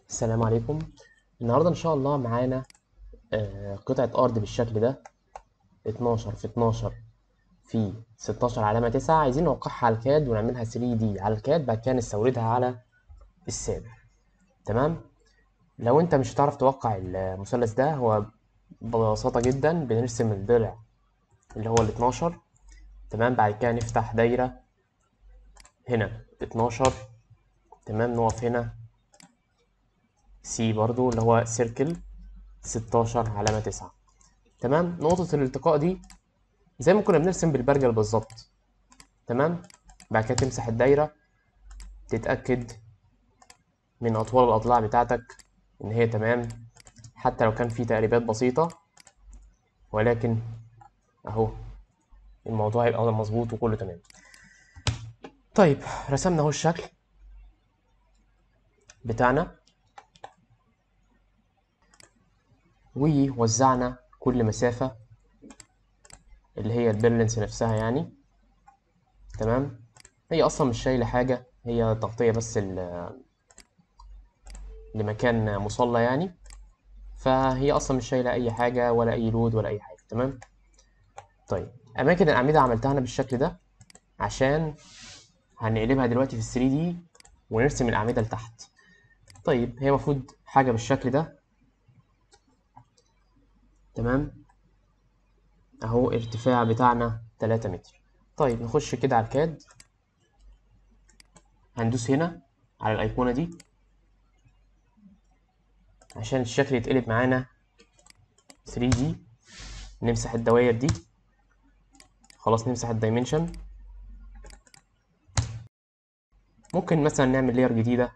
السلام عليكم. النهاردة إن شاء الله معانا قطعة أرض بالشكل ده، 12 في 12 في 16 علامة 9. عايزين نوقعها على الكاد ونعملها 3D على الكاد، بعد كده نستوردها على الساب. تمام. لو أنت مش هتعرف توقع المثلث ده، هو ببساطة جدا بنرسم الضلع اللي هو ال 12. تمام. بعد كده نفتح دايرة هنا 12. تمام. نقف هنا سي برضو اللي هو سيركل 16 علامة 9. تمام. نقطة الالتقاء دي زي ما كنا بنرسم بالبرجل بالظبط. تمام. بعد كده تمسح الدايرة، تتأكد من أطوال الأضلاع بتاعتك إن هي تمام، حتى لو كان في تقريبات بسيطة، ولكن أهو الموضوع هيبقى مظبوط وكله تمام. طيب، رسمنا أهو الشكل بتاعنا، ووزعنا كل مسافة اللي هي البرلنس نفسها يعني. تمام. هي أصلا مش شايلة حاجة، هي تغطية بس لمكان مصلى يعني، فهي أصلا مش شايلة أي حاجة ولا أي لود ولا أي حاجة. تمام. طيب، أماكن الأعمدة عملتها أنا بالشكل ده عشان هنقلبها دلوقتي في 3D ونرسم الأعمدة لتحت. طيب، هي المفروض حاجة بالشكل ده. تمام. أهو ارتفاع بتاعنا 3 متر. طيب، نخش كده على الكاد، هندوس هنا على الأيقونة دي عشان الشكل يتقلب معانا 3D. نمسح الدوائر دي، خلاص نمسح الدايمنشن. ممكن مثلا نعمل لير جديدة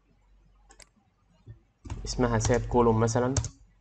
اسمها ساب كولوم مثلا.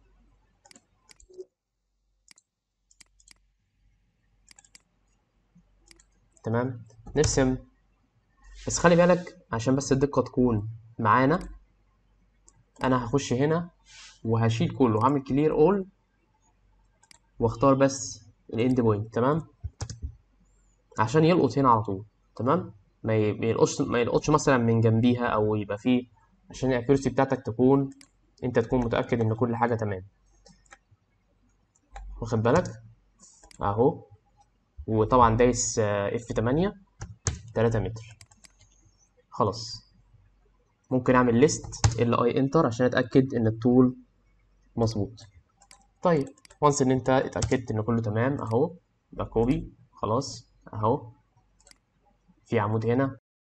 تمام. نرسم، بس خلي بالك عشان بس الدقة تكون معانا، أنا هخش هنا وهشيل كله، هعمل كلير اول واختار بس الاند بوينت. تمام. عشان يلقط هنا على طول. تمام. ما يلقطش مثلا من جنبيها او يبقى فيه، عشان الاكيورسي بتاعتك تكون، انت تكون متاكد ان كل حاجه تمام. واخد بالك اهو. وطبعا دايس اف 8 3 متر. خلاص. ممكن اعمل ليست ال اي انتر عشان اتاكد ان الطول مظبوط. طيب، وانس ان انت اتاكدت ان كله تمام اهو، يبقى كوبي. خلاص اهو. في عمود هنا،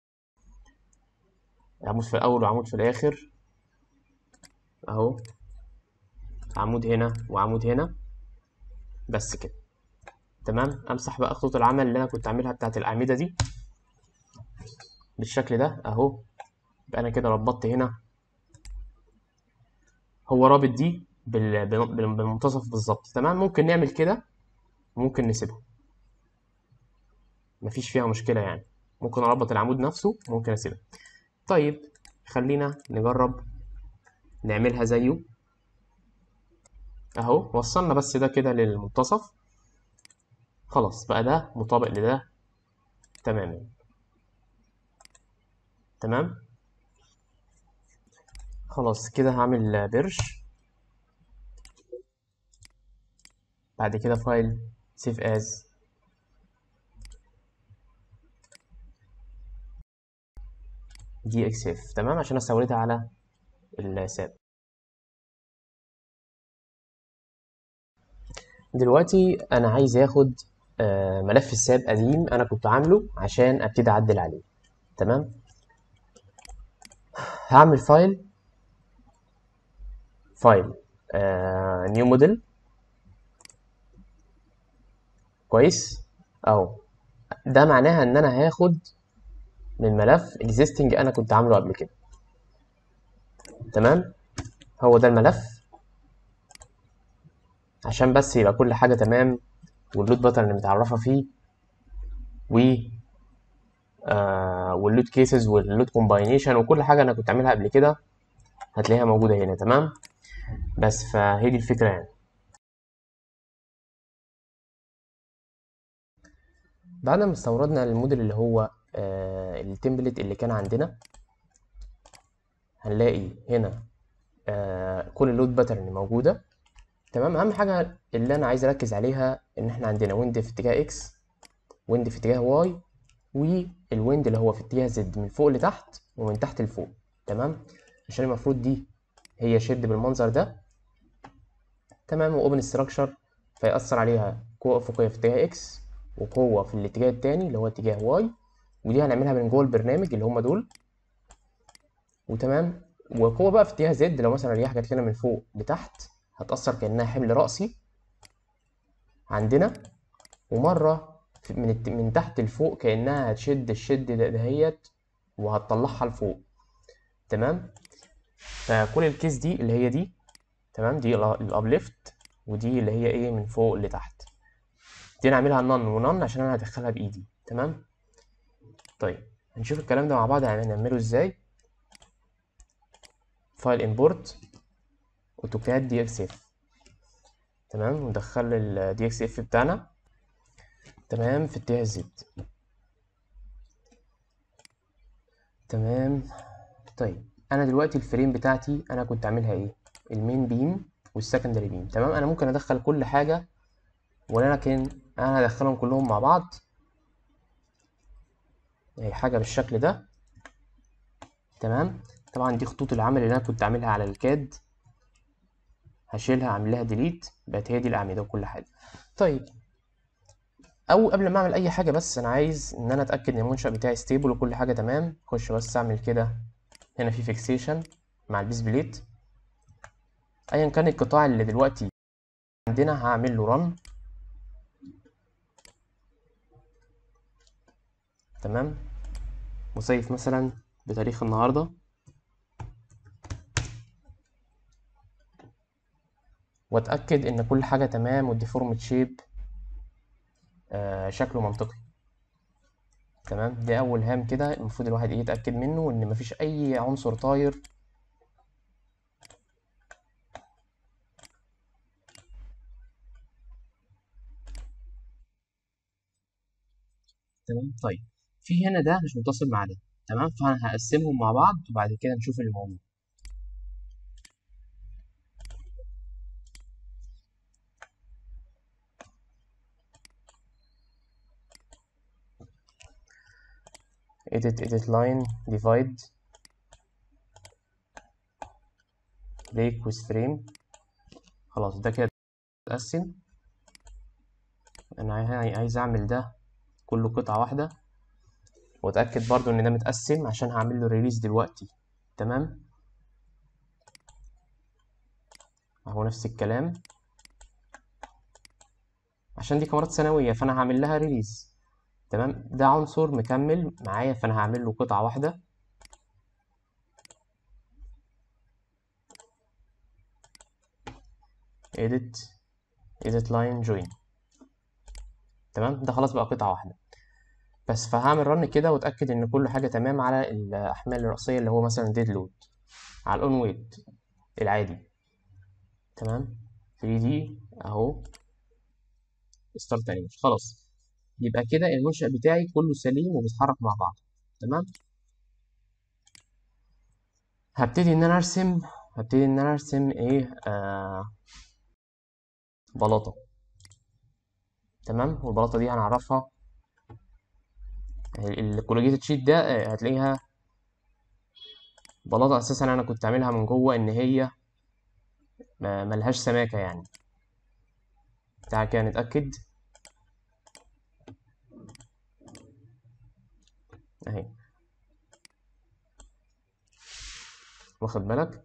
عمود في الاول وعمود في الاخر اهو، عمود هنا وعمود هنا، بس كده. تمام. امسح بقى خطوط العمل اللي انا كنت عاملها بتاعت الاعمده دي بالشكل ده اهو. يبقى انا كده ربطت هنا، هو رابط دي بالمنتصف بالظبط. تمام. ممكن نعمل كده، ممكن نسيبها، مفيش فيها مشكله يعني. ممكن اربط العمود نفسه، ممكن اسيبها. طيب، خلينا نجرب نعملها زيه اهو. وصلنا بس ده كده للمنتصف، خلاص بقى ده مطابق لده تماما. تمام. خلاص كده هعمل برش. بعد كده فايل سيف از دي اكس اف. تمام. عشان استوردها على الساب. دلوقتي انا عايز اخد ملف الساب قديم انا كنت عامله عشان ابتدي اعدل عليه. تمام. هعمل فايل نيو موديل. كويس اهو. ده معناها ان انا هاخد من ملف existing انا كنت عامله قبل كده. تمام. هو ده الملف، عشان بس يبقى كل حاجه تمام، واللود باترن اللي متعرفه فيه، و واللود كيسز واللود كومباينيشن وكل حاجه انا كنت عاملها قبل كده هتلاقيها موجوده هنا. تمام. بس فهي دي الفكره يعني. بعد ما استوردنا الموديل اللي هو التمبلت اللي كان عندنا، هنلاقي هنا كل اللود باترن موجوده. تمام. اهم حاجه اللي انا عايز اركز عليها ان احنا عندنا ويند في اتجاه اكس، ويند في اتجاه واي، والويند اللي هو في اتجاه زد من فوق لتحت ومن تحت لفوق. تمام. عشان المفروض دي هي شد بالمنظر ده. تمام. واوبن ستراكشر فيأثر عليها قوة أفقية في اتجاه اكس وقوة في الاتجاه التاني اللي هو اتجاه واي، ودي هنعملها من جوه البرنامج اللي هم دول. وتمام. وقوة بقى في اتجاه زد لو مثلا الرياح جات لنا من فوق لتحت هتأثر كأنها حمل رأسي عندنا، ومرة من تحت لفوق كأنها هتشد الشد دهيت وهتطلعها لفوق. تمام. فكل الكيس دي اللي هي دي. تمام. دي الابليفت، ودي اللي هي ايه من فوق لتحت. دي انا عاملها نون ونون عشان انا هدخلها بايدي. تمام. طيب هنشوف الكلام ده مع بعض هنعمله ازاي. فايل امبورت اوتوكاد دي اكس اف. تمام. وندخل الدي اكس اف بتاعنا. تمام. في اتجاه زد. تمام. طيب انا دلوقتي الفريم بتاعتي انا كنت عاملها ايه؟ المين بيم والسكندري بيم. تمام. انا ممكن ادخل كل حاجه، ولكن انا هدخلهم كلهم مع بعض. هي حاجه بالشكل ده. تمام. طبعا دي خطوط العمل اللي انا كنت عاملها على الكاد، هشيلها اعمل لها ديليت، بقت هي دي الاعمده وكل حاجه. طيب او قبل ما اعمل اي حاجه بس انا عايز ان انا اتاكد ان المنشأ بتاعي ستيبل وكل حاجه تمام. اخش بس اعمل كده هنا في فيكسيشن مع البيس بليت. ايا كان القطاع اللي دلوقتي عندنا هعمل له رن. تمام. وسيف مثلا بتاريخ النهارده، واتاكد ان كل حاجه تمام والديفورمت شيب شكله منطقي. تمام. ده اول هام كده المفروض الواحد يتاكد منه ان مفيش اي عنصر طاير. تمام. طيب في هنا ده مش متصل مع ده. تمام. فانا هقسمهم مع بعض وبعد كده نشوف الموضوع. edit line divide break with frame. خلاص ده كده اتقسم. انا عايز اعمل ده كله قطعة واحدة، واتأكد برضو ان ده متقسم عشان هعمل له ريليز دلوقتي. تمام. اهو نفس الكلام عشان دي كاميرات ثانوية فانا هعمل لها ريليز. تمام. ده عنصر مكمل معايا فانا هعمل له قطعة واحدة. edit line join. تمام. ده خلاص بقى قطعة واحدة بس. فهعمل رن كده واتأكد ان كل حاجة تمام على الاحمال الرئيسية اللي هو مثلا ديد لود على الاون ويت العادي. تمام. 3D اهو ستارت انيميشن. خلاص يبقى كده المنشأ بتاعي كله سليم وبيتحرك مع بعض. تمام. هبتدي ان انا ارسم ايه بلاطة. تمام. والبلاطة دي هنعرفها الكولوجيتد شيت ده هتلاقيها بلاطة اساسا انا كنت عاملها من جوه ان هي ملهاش سماكة يعني. تعالى كده نتأكد اهي. واخد بالك.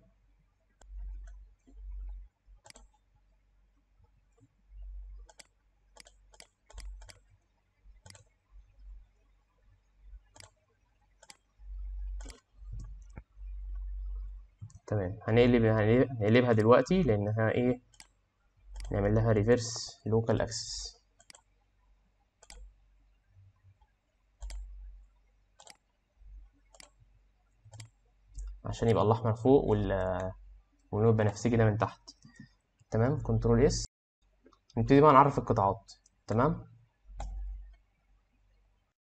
تمام. هنقلبها دلوقتي لانها ايه نعمل لها ريفرس لوكال اكسس عشان يبقى الاحمر فوق واللون البنفسجي ده من تحت. تمام. كنترول اس. نبتدي بقى نعرف القطاعات. تمام.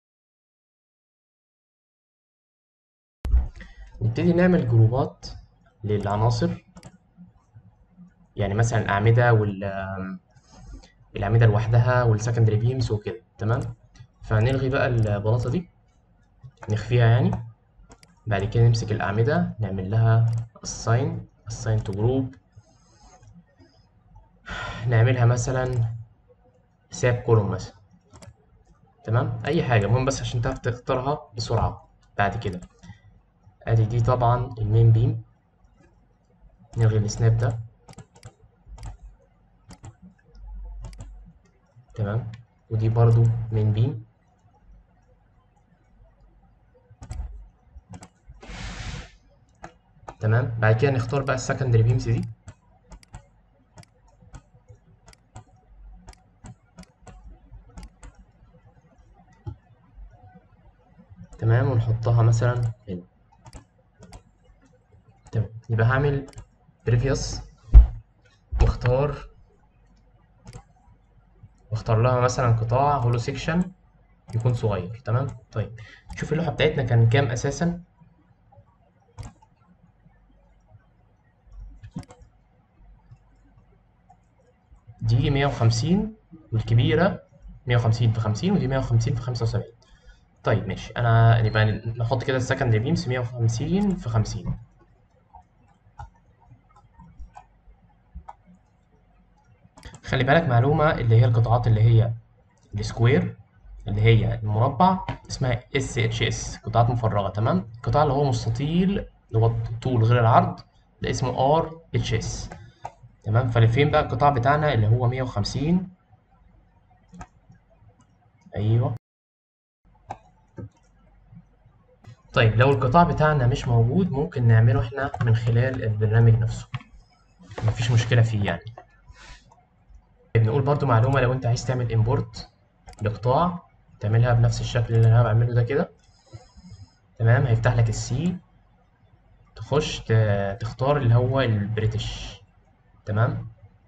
نبتدي نعمل جروبات للعناصر، يعني مثلا الأعمدة الأعمدة لوحدها والسكندري بيمز وكده. تمام. فنلغي بقى البلاطة دي، نخفيها يعني. بعد كده نمسك الأعمدة نعمل لها assign to group، نعملها مثلا ساب كولوم مثلا. تمام، أي حاجة، المهم بس عشان تعرف تختارها بسرعة. بعد كده ادي دي طبعا المين بيم، نلغي السناب ده. تمام، ودي برضو مين بيم. تمام، بعد كده نختار بقى السكندري بيمز دي. تمام، ونحطها مثلا هنا. تمام، يبقى هعمل بريفيوس واختار لها مثلا قطاع هولو سيكشن يكون صغير. تمام. طيب شوف اللوحة بتاعتنا كان كام أساسا. دي 150 والكبيرة 150 في 50، ودي 150 في 75. طيب ماشي، أنا يبقى نحط كده السكندري بيمز 150 في 50. خلي بالك معلومة، اللي هي القطاعات اللي هي السكوير، اللي هي المربع، اسمها اس اتش اس، قطاعات مفرغة. تمام. القطاع اللي هو مستطيل، اللي هو الطول غير العرض، ده اسمه ار اتش اس. تمام. ففين بقى القطاع بتاعنا اللي هو 150؟ ايوه. طيب لو القطاع بتاعنا مش موجود، ممكن نعمله احنا من خلال البرنامج نفسه، مفيش مشكلة فيه يعني. طيب نقول برضو معلومة، لو انت عايز تعمل امبورت لقطاع، تعملها بنفس الشكل اللي انا بعمله ده كده. تمام، هيفتح لك السي، تخش تختار اللي هو البريتش. تمام.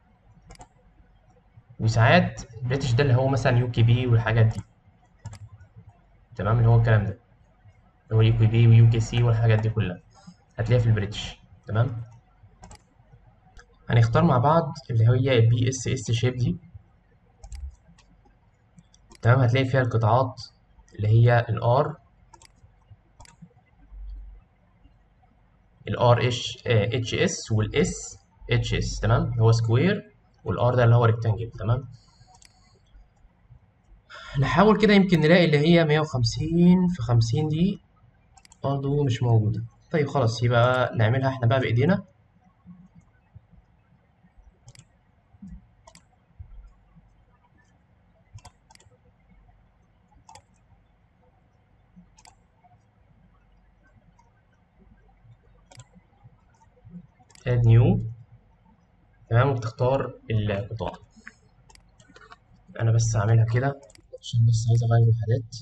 وساعات البريتش ده اللي هو مثلا يو كي بي والحاجات دي. تمام، اللي هو الكلام ده، اللي هو يو كي بي ويو كي سي والحاجات دي كلها هتلاقيها في البريتش. تمام. هنختار مع بعض اللي هي البي اس اس شيب دي. تمام، هتلاقي فيها القطاعات اللي هي الار اتش اس والاس اتش اس. تمام، اللي هو سكوير، والار ده اللي هو ريكتانجل. تمام. نحاول كده يمكن نلاقي اللي هي 150 في 50 دي برضه مش موجودة. طيب خلاص، يبقى نعملها احنا بقى بإيدينا. اد نيو. تمام، وبتختار القطاع. انا بس هعملها كده عشان بس عايز اغير الحاجات.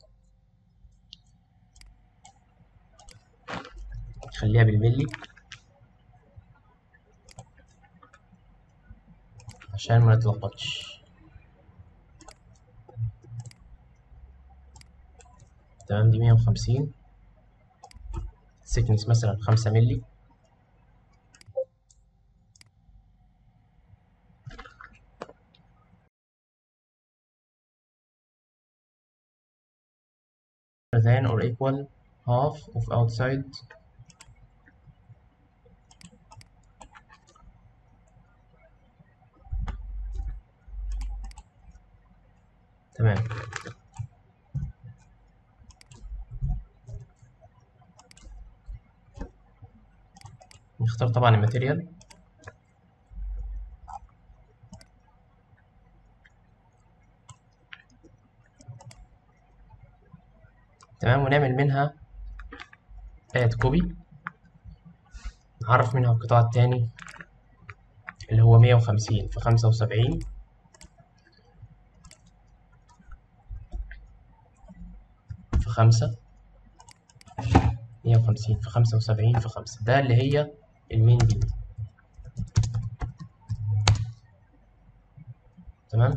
خليها بالملي عشان ما نتلخبطش. تمام، دي 150، سيكنس مثلا 5 ملي. than or equal half of outside. تمام. نختار طبعا الماتيريال. تمام، ونعمل منها اد كوبي، نعرف منها القطاع التاني اللي هو 150 في 75 في 5. 150 في 75 في 5 ده اللي هي المين بي. تمام.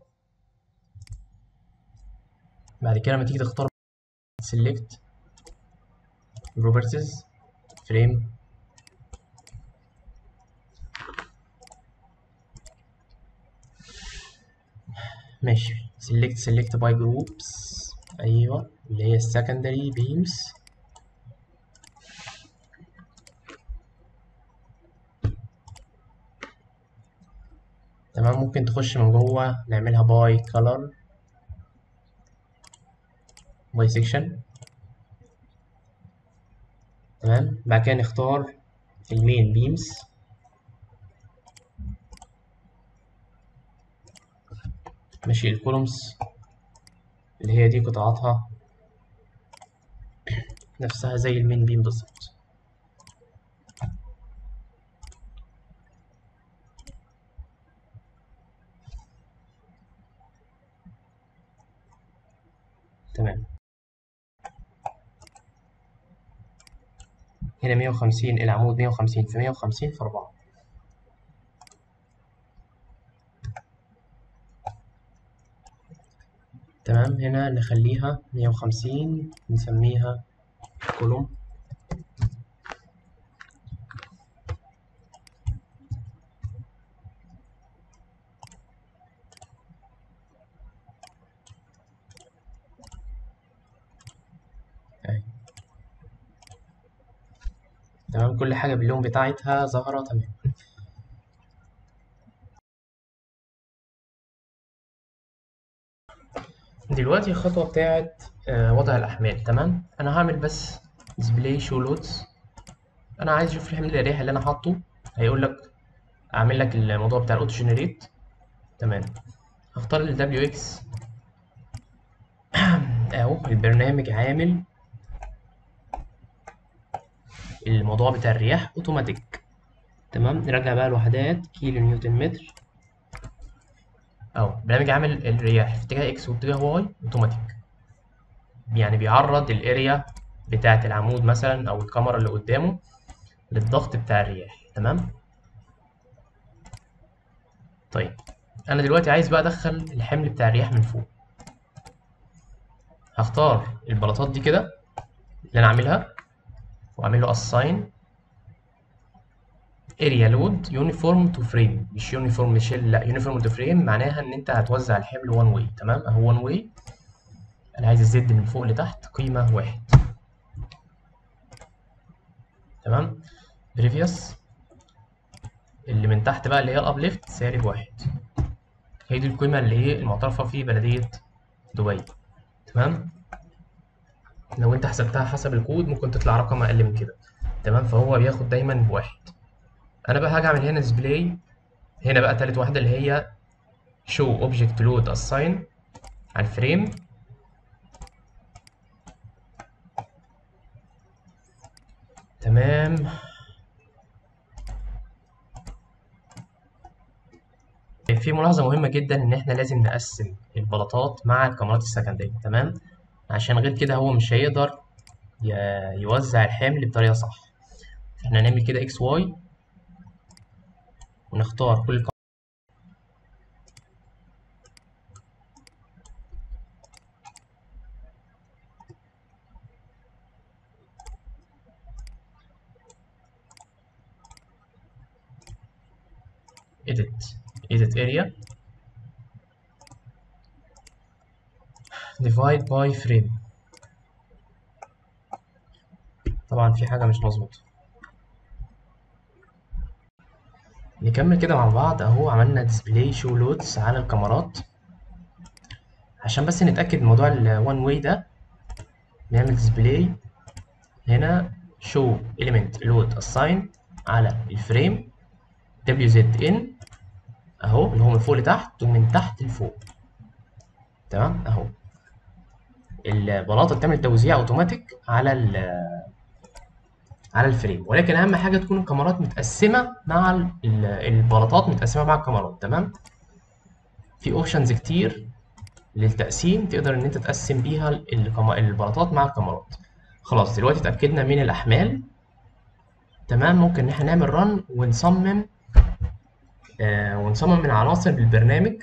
بعد كده لما تيجي تختار select properties frame ماشي. select by groups. ايوه اللي هي secondary beams. تمام. ممكن تخش من جوه نعملها by color by section. تمام. بعد كده نختار المين بيمز. ماشي. الكولومز اللي هي دي قطعاتها نفسها زي المين بيم بالظبط. تمام. هنا 150 العمود، 150 في 150 في 4. تمام. هنا نخليها 150 نسميها كولوم. اهي. تمام. كل حاجة باللون بتاعتها ظاهرة. تمام. دلوقتي الخطوة بتاعت وضع الأحمال. تمام. أنا هعمل بس display show loads. أنا عايز أشوف الحمل الأريحي اللي أنا حاطه. هيقول لك أعمل لك الموضوع بتاع الأوتو جنريت. تمام. هختار ال WX أهو. البرنامج عامل الموضوع بتاع الرياح أوتوماتيك. تمام. نرجع بقى الوحدات كيلو نيوتن متر. أهو البرنامج عامل الرياح في اتجاه إكس واتجاه واي أوتوماتيك. يعني بيعرض الاريا بتاعة العمود مثلا أو الكاميرا اللي قدامه للضغط بتاع الرياح. تمام. طيب أنا دلوقتي عايز بقى أدخل الحمل بتاع الرياح من فوق. هختار البلاطات دي كده اللي أنا عاملها وأعمل له assign area load uniform to frame. مش يونيفورم شيل، لا uniform to frame معناها إن أنت هتوزع الحمل one way. تمام. أهو one way. أنا عايز الزد من فوق لتحت قيمة 1. تمام. previous اللي من تحت بقى اللي هي الابليفت -1. هي دي القيمة اللي هي المعترفة في بلدية دبي. تمام. لو انت حسبتها حسب الكود ممكن تطلع رقم اقل من كده. تمام. فهو بياخد دايما ب1. انا بقى هاجي اعمل هنا ديسبلاي. هنا بقى تالت واحدة اللي هي show object load assign على الفريم. تمام. في ملاحظة مهمة جدا ان احنا لازم نقسم البلاطات مع الكاميرات السكندرية. تمام. عشان غير كده هو مش هيقدر يوزع الحمل بطريقة صح. احنا هنعمل كده اكس واي ونختار كل edit area divide by frame. طبعا في حاجة مش مظبوطة. نكمل كده مع بعض. اهو عملنا display show loads على الكاميرات. عشان بس نتأكد من موضوع ال one way ده نعمل display هنا show element load assign على الفريم WZN اهو اللي هو من فوق لتحت ومن تحت لفوق. تمام. اهو البلاطة بتعمل توزيع اوتوماتيك على الفريم، ولكن اهم حاجه تكون الكاميرات متقسمه مع البلاطات متقسمه مع الكاميرات. تمام. في اوبشنز كتير للتقسيم تقدر ان انت تقسم بيها البلاطات مع الكاميرات. خلاص دلوقتي اتاكدنا من الاحمال. تمام. ممكن ان احنا نعمل رن ونصمم من عناصر بالبرنامج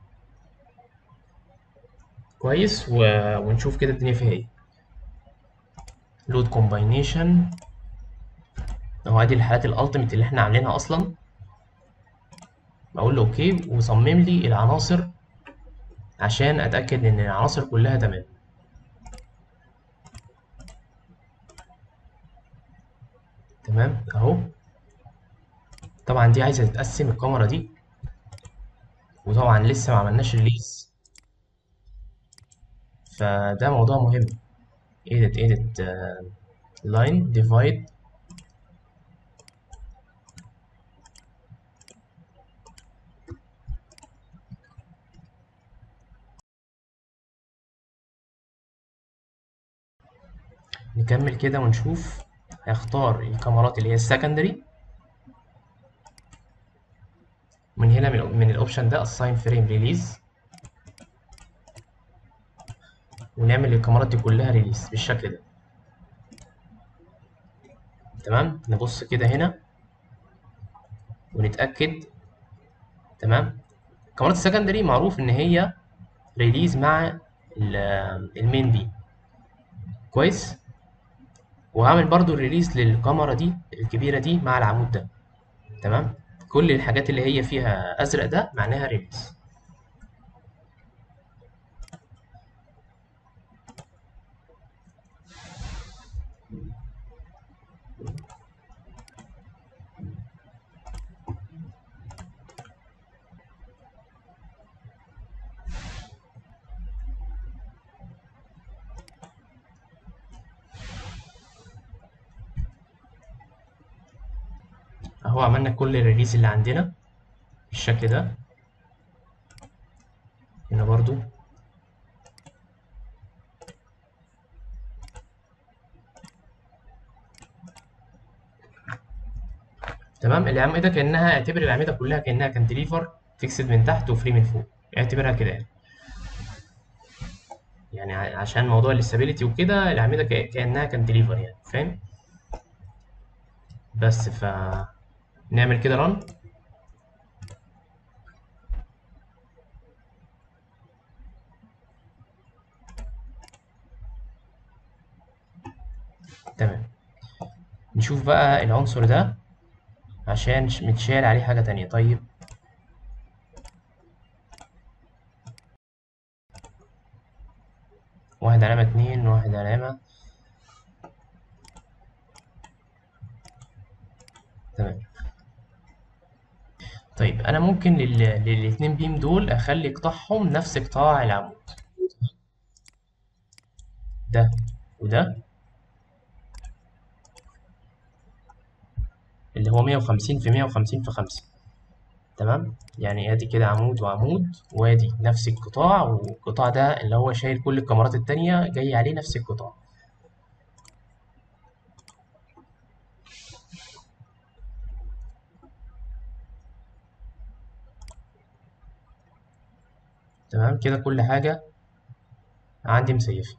كويس ونشوف كده الدنيا فيها ايه. لود كومباينيشن اهو ادي الحالات الالتيميت اللي احنا عاملينها اصلا. بقول له اوكي وصمم لي العناصر عشان اتاكد ان العناصر كلها تمام. تمام اهو. طبعا دي عايزه تتقسم الكاميرا دي، وطبعا لسه ما عملناش ريليز، فده موضوع مهم. edit line divide. نكمل كده ونشوف. هيختار الكاميرات اللي هي السكندري من هنا، من الاوبشن ده assign frame release، ونعمل الكاميرات دي كلها ريليز بالشكل ده. تمام، نبص كده هنا ونتأكد. تمام، الكاميرات السكندري معروف ان هي ريليز مع المين بي. كويس. وهعمل برضو الريليز للكاميرا دي الكبيرة دي مع العمود ده. تمام، كل الحاجات اللي هي فيها ازرق ده معناها ريليز. اهو عملنا كل الريليز اللي عندنا بالشكل ده. هنا برضو. تمام، الأعمدة كأنها، اعتبر الأعمدة كلها كأنها كانتليفر فيكسد من تحت وفري من فوق، اعتبرها كده يعني. يعني عشان موضوع الاستابيليتي وكده، الأعمدة كأنها كانتليفر يعني، فاهم؟ بس نعمل كده رن. تمام، نشوف بقى العنصر ده عشان متشال عليه حاجة تانية. طيب، واحد علامة اتنين، واحد علامة. تمام. طيب أنا ممكن للاتنين بيم دول أخلي قطاعهم نفس قطاع العمود ده وده، اللي هو 150 في 150 في 5. تمام، يعني ادي كده عمود وعمود، وادي نفس القطاع، والقطاع ده اللي هو شايل كل الكاميرات التانية جاي عليه نفس القطاع. تمام كده كل حاجة عندي مسيفة.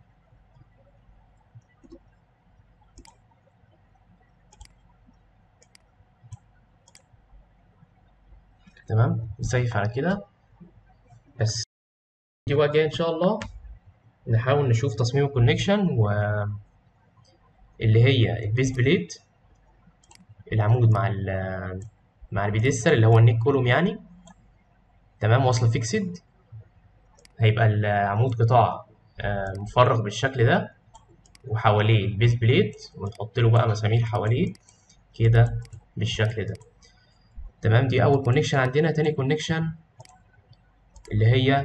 تمام، مسيف على كده. بس دي بقى جاية إن شاء الله نحاول نشوف تصميم الكونكشن، واللي هي البيس بليت، العمود مع البيدستر اللي هو النيك كولوم يعني. تمام، واصلة فيكسد. هيبقى العمود قطاع مفرغ بالشكل ده، وحواليه البيس بليت، ونحط له بقى مسامير حواليه كده بالشكل ده. تمام، دي اول كونكشن عندنا. تاني كونكشن اللي هي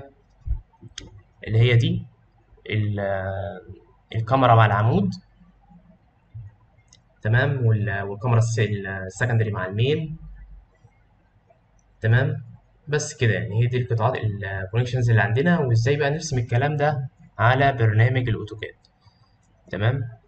دي الكاميرا مع العمود. تمام، والكاميرا السكندري مع المين. تمام، بس كده يعني. هي دي القطاعات الكونكشنز اللي عندنا، وازاي بقى نرسم الكلام ده على برنامج الاوتوكاد. تمام.